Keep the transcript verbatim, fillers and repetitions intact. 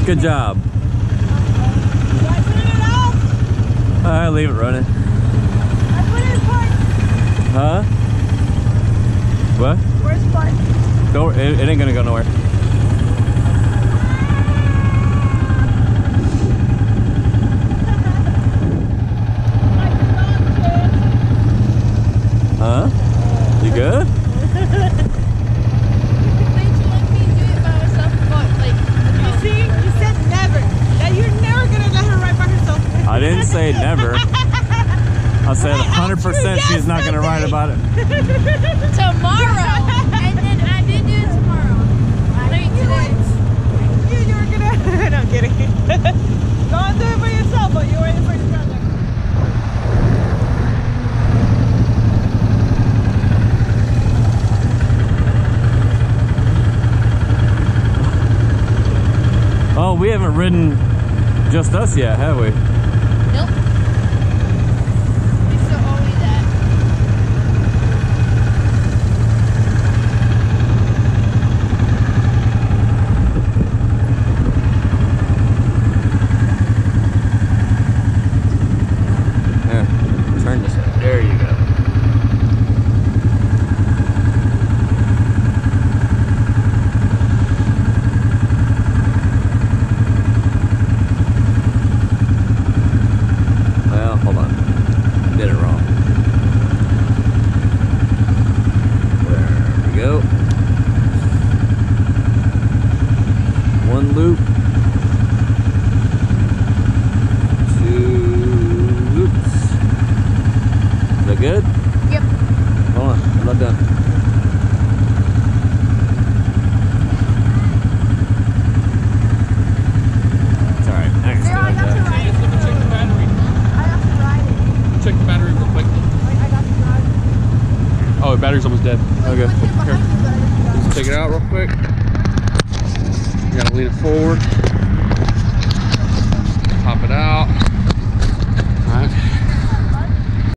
Good job. Do I turn it off? Alright, leave it running. I put it in park. Huh? What? Where's park? Go, it, it ain't gonna go nowhere. Huh? You good? You see? You said never. That you're never gonna let her ride by herself. I didn't say never. I said one hundred percent she's not gonna ride about it. Tomorrow. And then I did do it tomorrow. I think today. You, you were gonna. No, I'm kidding. Go and do it for yourself, but you're waiting for your brother. Oh, we haven't ridden just us yet, have we? Nope. We still owe you that. Yeah, turn this way. There you go. Well, hold on. Did it wrong. There we go. One loop. Two loops. Is that good? Yep. Hold on, I'm not done. It's alright. I can Here, I still got to do that. ride it. Check the battery. I got to ride it. Check the battery real quick. Wait, I got to ride it. Oh, the battery's almost dead. Okay. Put it behind you, but I got to ride Let's take it out real quick. You gotta lean it forward. Pop it out.